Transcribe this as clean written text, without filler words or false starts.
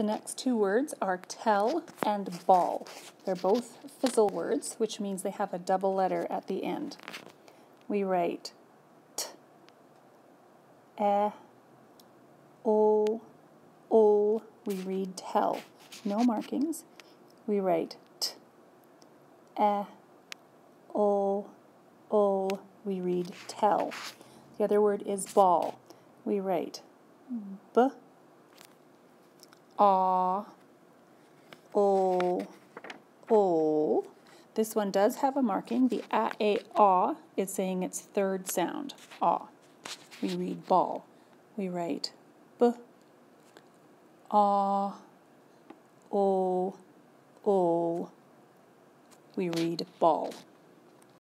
The next two words are tell and ball. They're both fizzle words, which means they have a double letter at the end. We write t, e, o, o. We read tell. No markings. We write t, e, o, o. We read tell. The other word is ball. We write b, a, o, o. This one does have a marking. The a is saying its third sound, a. We read ball. We write b, a, o, o. We read ball.